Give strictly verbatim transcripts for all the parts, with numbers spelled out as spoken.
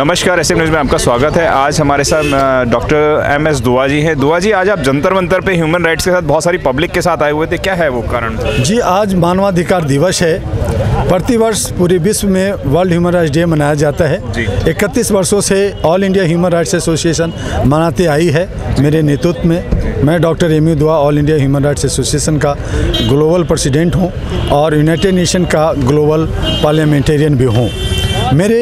नमस्कार, S M news में आपका स्वागत है। आज हमारे साथ डॉक्टर एम एस दुआ जी हैं। दुआ जी, आज आप जंतर मंतर पे ह्यूमन राइट्स के साथ बहुत सारी पब्लिक के साथ आए हुए थे, क्या है वो कारण? जी, आज मानवाधिकार दिवस है। प्रतिवर्ष पूरे विश्व में वर्ल्ड ह्यूमन राइट्स डे मनाया जाता है। इकतीस वर्षों से All India human rights association मनाते आई है मेरे नेतृत्व में। मैं doctor M U Dua All India human rights association का ग्लोबल प्रेसिडेंट हूँ और यूनाइटेड नेशन का ग्लोबल पार्लियामेंटेरियन भी हूँ। मेरे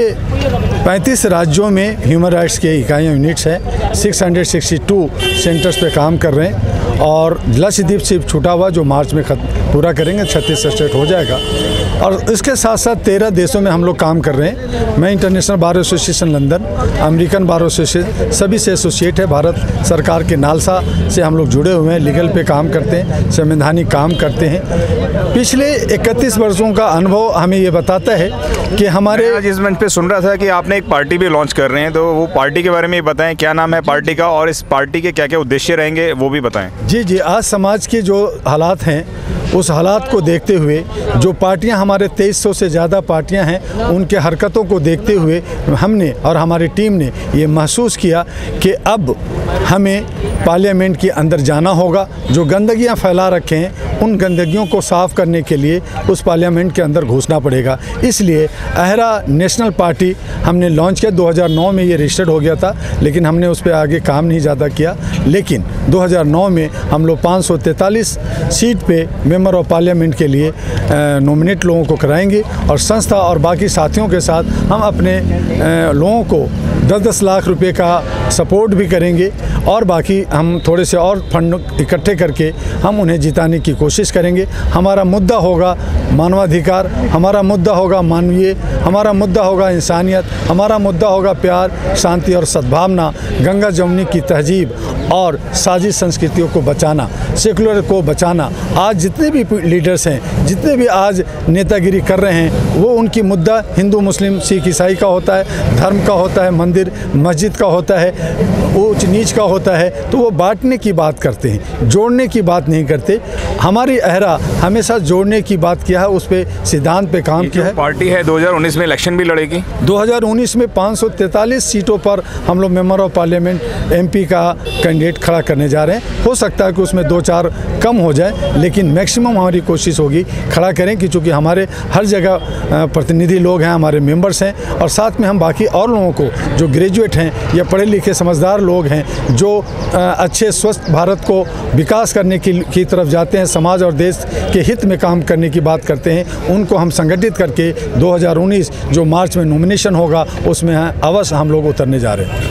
पैंतीस राज्यों में ह्यूमन राइट्स के इकाइयाँ यूनिट्स हैं। छह सौ बासठ सेंटर्स पे काम कर रहे हैं और लक्षद्वीप सिर्फ छूटा हुआ जो मार्च में पूरा करेंगे, छत्तीस स्टेट हो जाएगा। और इसके साथ साथ तेरह देशों में हम लोग काम कर रहे हैं। मैं international bar association London, American bar association सभी से एसोसिएट है। भारत सरकार के नालसा से हम लोग जुड़े हुए हैं, लीगल पे काम करते हैं, संवैधानिक काम करते हैं। पिछले इकतीस वर्षों का अनुभव हमें ये बताता है कि हमारे आज इस मंच पे सुन रहा था कि आपने एक पार्टी भी लॉन्च कर रहे हैं, तो वो पार्टी के बारे में बताएं, क्या नाम है पार्टी का और इस पार्टी के क्या क्या उद्देश्य रहेंगे वो भी बताएं। जी जी आज समाज के जो हालात हैं उस हालात को देखते हुए जो पार्टियां, हमारे तेईस सौ से ज़्यादा पार्टियां हैं, उनके हरकतों को देखते हुए हमने और हमारी टीम ने ये महसूस किया कि अब हमें पार्लियामेंट के अंदर जाना होगा। जो गंदगियां फैला रखे हैं उन गंदगियों को साफ़ करने के लिए उस पार्लियामेंट के अंदर घुसना पड़ेगा। इसलिए अहरा नेशनल पार्टी हमने लॉन्च किया। दो हज़ार नौ में ये रजिस्टर्ड हो गया था, लेकिन हमने उस पर आगे काम नहीं ज़्यादा किया। लेकिन दो हज़ार नौ में हम लोग पाँच सौ तैंतालीस सीट पे मेंबर ऑफ पार्लियामेंट के लिए नॉमिनेट लोगों को कराएंगे और संस्था और बाकी साथियों के साथ हम अपने लोगों को दस दस लाख रुपए का सपोर्ट भी करेंगे और बाकी हम थोड़े से और फंड इकट्ठे करके हम उन्हें जिताने की कोशिश करेंगे। हमारा मुद्दा होगा मानवाधिकार, हमारा मुद्दा होगा मानवीय, हमारा मुद्दा होगा इंसानियत, हमारा मुद्दा होगा प्यार, शांति और सद्भावना, गंगा जमुनी की तहजीब और साजिश संस्कृतियों को बचाना, सेकुलर को बचाना। आज जितने भी लीडर्स हैं, जितने भी आज नेतागिरी कर रहे हैं, वो उनकी मुद्दा हिंदू मुस्लिम सिख ईसाई का होता है, धर्म का होता है, मंदिर मस्जिद का होता है, ऊंच नीच का होता है। तो वो बांटने की बात करते हैं, जोड़ने की बात नहीं करते। हमारी अहरा हमेशा जोड़ने की बात किया है, उस पे सिद्धांत पे काम किया है। पार्टी है दो हज़ार उन्नीस में इलेक्शन भी लड़ेगी। दो हज़ार उन्नीस में पाँच सौ तैंतालीस सीटों पर हम लोग मेंबर ऑफ पार्लियामेंट एमपी का कैंडिडेट खड़ा करने जा रहे हैं। हो सकता है कि उसमें दो चार कम हो जाए, लेकिन मैक्सिमम हमारी कोशिश होगी खड़ा करें कि चूँकि हमारे हर जगह प्रतिनिधि लोग हैं, हमारे मेंबर्स हैं और साथ में हम बाकी और लोगों को जो ग्रेजुएट हैं या पढ़े लिखे समझदार लोग हैं, जो अच्छे स्वस्थ भारत को विकास करने की, की तरफ जाते हैं, समाज और देश के हित में काम करने की बात करते हैं, उनको हम संगठित करके दो हज़ार उन्नीस जो मार्च में नॉमिनेशन होगा उसमें अवश्य हम लोग उतरने जा रहे हैं।